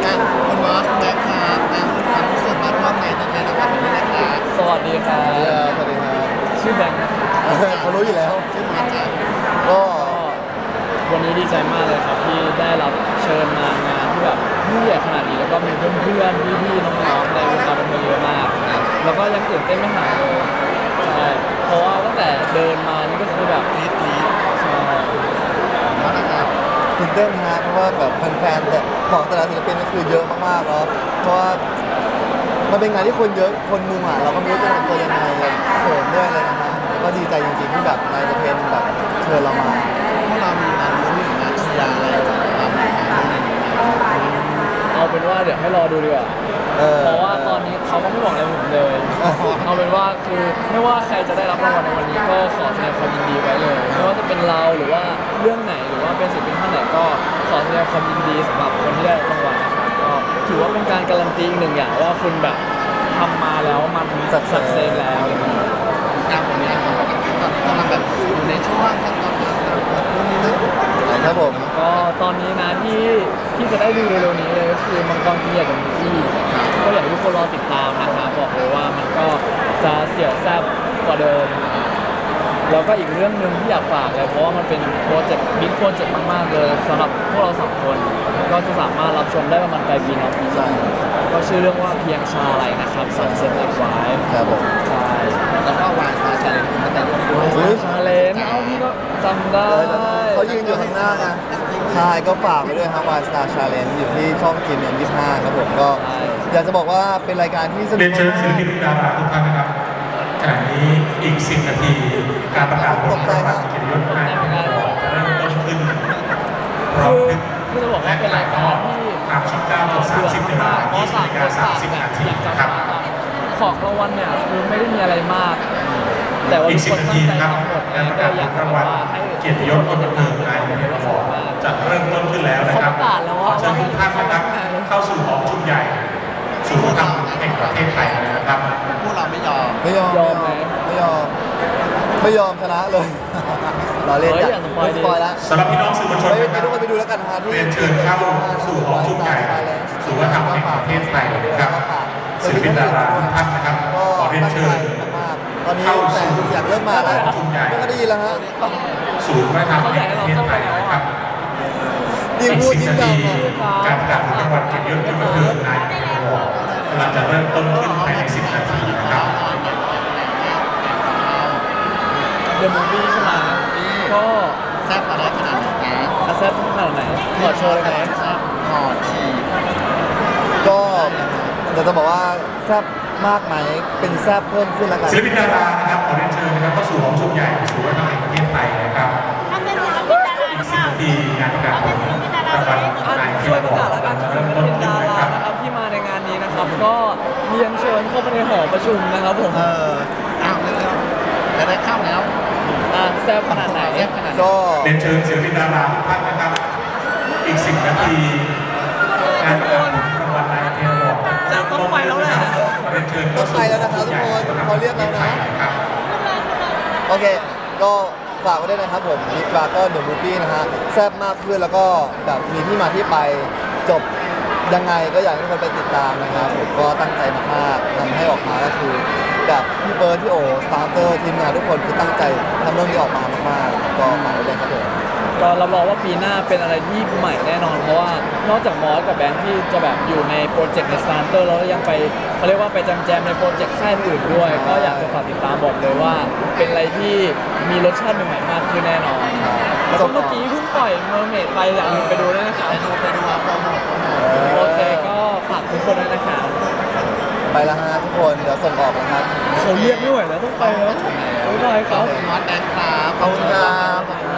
คุณมอสแบ็คครับความรู้สึกมาร่วมในตัวแทนรางวัลวันนี้นะครับสวัสดีครับสวัสดีครับชื่อแบงค์เขารู้อยู่แล้วชื่อมอสจ้ะก็วันนี้ดีใจมากเลยครับที่ได้รับเชิญมางานที่แบบยิ่งใหญ่ขนาดนี้แล้วก็มีเพื่อนๆพี่ๆน้องๆในวงการบันเทิงเยอะมากแล้วก็ยังตื่นเต้นไม่หายเลยใช่เพราะว่าตั้งแต่เดินมานี่ก็คือแบบลีดใช่มอสนะครับตื่นเต้นฮะเพราะว่าแบบแฟนๆแต่ของแต่ละศิลปินก็คือเยอะมากๆเนาะเพราะว่ามันเป็นงานที่คนเยอะคนมุงอ่ะเราก็ไม่รู้จะทำตัวยังไงเขินด้วยเลยนะฮะก็ดีใจจริงๆที่แบบนายเทนแบบเชิญเรามาพวกเรามีงานลุ้นงานเชียร์อะไรของเราเอาเป็นว่าเดี๋ยวให้รอดูดีกว่าเพราะว่าตอนนี้เขาก็ไม่บอกอะไรผมเลยเอาเป็นว่าคือไม่ว่าใครจะได้รับรางวัลในวันนี้ก็ขอแสดงความยินดีไว้เลยไม่ว่าจะเป็นเราหรือว่าเรื่องไหนหรือว่าเป็นศิลปินท่านไหนก็ขอแสดงความยินดีสำหรับคนที่ได้รางวัลนะครับก็ถือว่าเป็นการการันตีอีกหนึ่งอย่างว่าคุณแบบทำมาแล้วมันสักเซนแล้วอะไรเงี้ยการผลงานของเรากำลังแบบอยู่ในช่วงขั้นตอนการนู่นนี่นั่นครับผมก็ตอนนี้นะที่จะได้ดูเร็วๆนี้เลยก็คือมังกรเกียรติกับมิกกี้ก็อยากให้ทุกคนรอติดตามนะครับบอกเลยว่ามันก็จะเสี่ยวแซ่บกว่าเดิมแล้วก็อีกเรื่องหนึ่งที่อยากฝากเลยเพราะว่ามันเป็นโปรเจกต์บิ๊กโปรเจกต์มากๆเลยสำหรับพวกเราสองคนก็จะสามารถรับชมได้ประมาณปลายปีนี้ก็ชื่อเรื่องว่าเพียงชาอะไรนะครับสันเซ็ตแอดไวท์ครับผมใช่แล้วก็วายสตาร์ชาเลนจ์คุณแต่ชาเลนเอาพี่ก็จำได้เขายืนอยู่ข้างหน้าไงใช่ก็ฝากไปด้วยครับวายสตาร์ชาเลนจ์อยู่ที่ช่องจีเอ็ม25ครับผมก็อยากจะบอกว่าเป็นรายการที่สนุกเรียนเชิญศิลปินดาราทุกท่านนะครับขณะนี้อีก10 นาทีการประกาศผลรางวัลเกียรติยศให้จะเริ่มต้นขึ้นพร้อมขึ้นคือจะบอกว่าเป็นรายการที่ทางช่อง9 30 นาฬิกา20 นาฬิกา30 นาทีครับของรางวัลเนี่ยคือไม่ได้มีอะไรมากแต่ว่าทุกคนตั้งใจทำหมดการประกาศผลรางวัลเกียรติยศคนบันเทิงนายจะเริ่มต้นขึ้นแล้วนะครับขอเชิญทุกท่านนะครับเข้าสู่หอประชุมใหญ่ศูนย์วัฒนธรรมแห่งประเทศไทยนะครับพวกเราไม่ยอมไหมไม่ยอมชนะเลยเราเล่นจัดสปอยแล้วสำหรับพี่น้องสื่อมวลชนไปทุกคนไปดูแล้วกันฮะที่เรียนเชิญเข้าสู่หอประชุมใหญ่ศูนย์วัฒนธรรมแห่งประเทศไทยนะครับศิลปินดาราทุกท่านนะครับขอเรียนเชิญตอนนี้แสงเสียงเริ่มมาแล้วไม่ก็ได้ยินแล้วฮะศูนย์วัฒนธรรมแห่งประเทศไทยนะครับยิ่งพูดยิ่งดังการประกาศผลรางวัลเกียรติยศคนบันเทิงนายกำลังจะเริ่มต้นขึ้นภายใน10 นาทีนะครับเดอะมูฟวี่ใช่ไหมก็แซ่บอะไรขนาดไหนแซ่บขนาดไหนขอโชว์เลยไหมขอทีก็เดี๋ยวจะบอกว่าแซ่บมากไหมเป็นแซ่บเพิ่มขึ้นแล้วกันศิลปินดารานะครับขอเรียนเชิญนะครับเข้าสู่หอประชุมใหญ่ศูนย์วัฒนธรรมแห่งประเทศไทยนะครับอีก10 นาทีงานประกาศผลรางวัลนายกช่วยประกาศแล้วกันศิลปินดารานะครับที่มาในงานนี้นะครับก็เรียนเชิญเข้าไปในหอประชุมนะครับผมเอาเร็วๆจะได้เข้าแล้วแซ่บขนาดไหนก็เรียนเชิญศิลปินดาราทุกท่านนะครับอีก10 นาทีงานประกาศผลรางวัลนายกจะต้องไปแล้วแหละเรียนเชิญต้องไปแล้วนะครับทุกคนเขาเรียกแล้วนะโอเคก็ฝากไว้ด้วยนะครับผมนิกราก็เดอะมูฟวี่นะฮะแซ่บมากขึ้นแล้วก็แบบมีที่มาที่ไปจบยังไงก็อยากให้ทุกคนไปติดตามนะครับผมก็ตั้งใจมากๆทำให้ออกมาก็คือแบบพี่เบิร์ดพี่โอสตาร์เตอร์ทีมงานทุกคนคือตั้งใจทำเรื่องนี้ออกมามากๆก็ฝากไว้ด้วยครับผมก็รับรองว่าปีหน้าเป็นอะไรที่ใหม่แน่นอนเพราะว่านอกจากมอสกับแบงค์ที่จะแบบอยู่ในโปรเจกต์ในสตาร์เตอร์แล้วยังไปเขาเรียกว่าไปแจมในโปรเจกต์ค่ายอื่นด้วยก็อยากจะฝากติดตามบอกเลยว่าเป็นอะไรที่มีรสชาติใหม่ๆมากขึ้นแน่นอนแล้วก็เมื่อกี้เพิ่งปล่อยเมอร์เมดไปอยากไปดูด้วยนะครับไปดูโปรโมทโอเคก็ฝากทุกคนด้วยนะครับไปแล้วฮะทุกคนเดี๋ยวส่งออกนะครับเขาเรียกไม่ไหวแล้วต้องไปแล้วบ๊ายบายครับมอสแบงค์ครับขอบคุณครับ